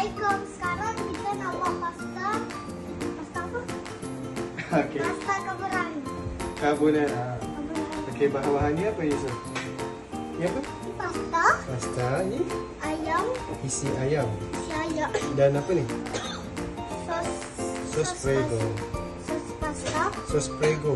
Assalamualaikum. Sekarang kita nak buat pasta. Pasta apa? Okey. Pasta carbonara. Carbonara. Okey, bahan-bahannya apa Yusuf? Ini apa? Ini pasta. Pasta ni Ayam. isi ayam. Isi ayam. Dan apa ni? Sos Prego. Sos pasta. Sos Prego.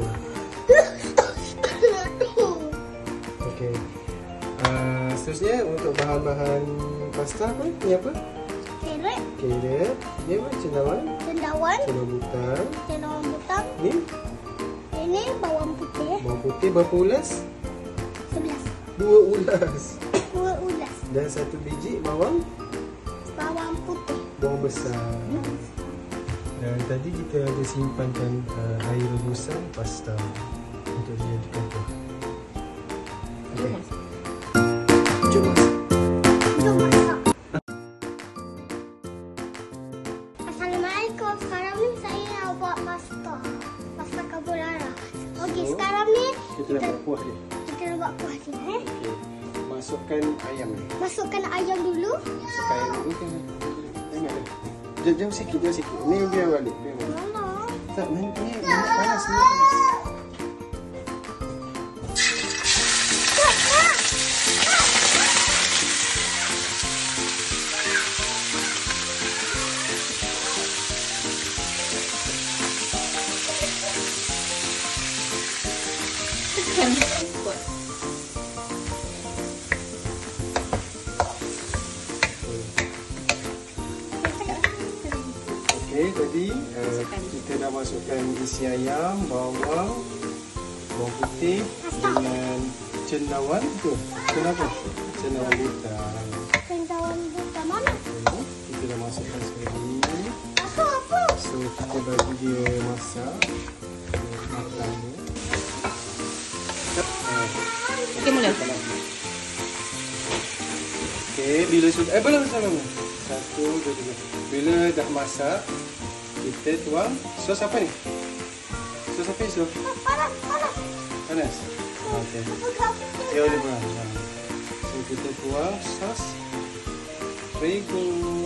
Okey. Seterusnya untuk bahan-bahan pasta apa? Ini apa? Carrot. Carrot. Ini apa? Cendawan. Cendawan. Cendawan butang. Cendawan butang. Ni Ini bawang putih. bawang putih berapa ulas? 11. 2 ulas. 2 ulas. Dan 1 biji bawang Putih. bawang besar. Dan tadi kita ada simpankan air rebusan pasta untuk dijadikan kuah. Okey. Jom masak. Jom masak. Assalamualaikum. Sekarang ni saya nak buat pasta. Pasta carbonara. Okey, So, sekarang ni Kita nak buat kuah ni. kita nak buat kuah ni. Okey. Masukkan ayam ni. Masukkan ayam dulu. Masukkan ayam dulu kan. Jangan dah. Jom sikit, jom sikit. Ni biar balik. Biar balik. Mama. Tak, ni panas, ni panas. Okey, tadi kita dah masukkan isi ayam, bawang putih dengan cendawan tu. Kenapa? Cendawan butang. Cendawan butang mana? Kita dah masukkan sekali. Apa? So kita bagi dia masak. Matang dia. Okey, mula. Okey, bila sudah belum. 1, 2, 3. Bila dah masak, kita tuang sos apa ni? Sos apa Yusuf? Panas. Panas? Okey. Ya, boleh buat. So, kita tuang sos Prego.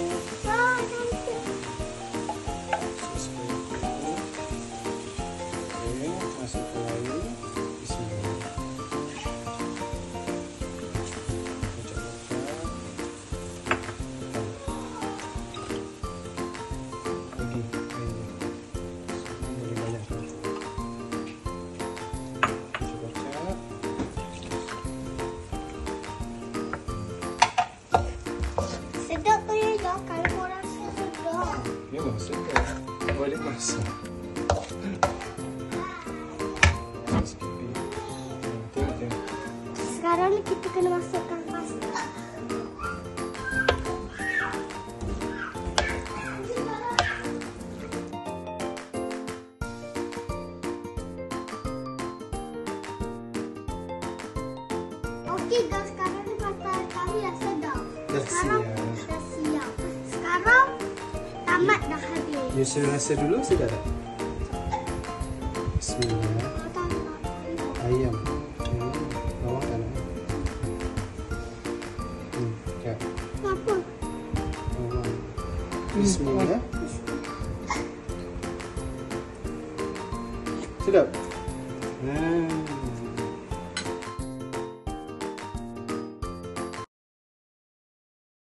Sos Prego. Okey, masukkan air. Bismillah. Sedap tu ya, kalau korang sedap. Memang sedap. Boleh masak. Tengok. Sekarang ni kita kena masukkan pasta. Okey guys, sekarang ni pasta kami dah sedap. Dah Sekarang siap. dah siap. Sekarang tamat dah habis. Yusuf rasa dulu sedap tak? Bismillah. Ayam. Bawang kan? Ya. Apa? Bawang. Bismillah. Sedap?